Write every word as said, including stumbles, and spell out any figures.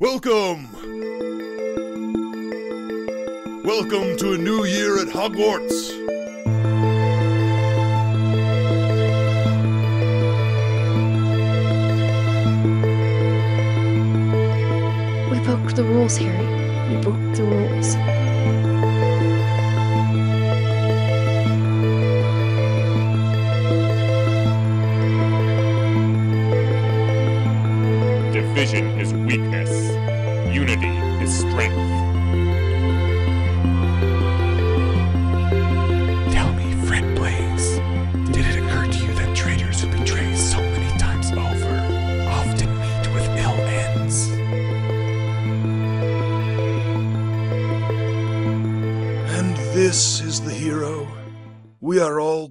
Welcome! Welcome to a new year at Hogwarts! We broke the rules, Harry. We broke the rules. Division is weakness. Unity is strength. Tell me, friend Blaze, did it occur to you that traitors who betray so many times over often meet with ill ends? And this is the hero we are all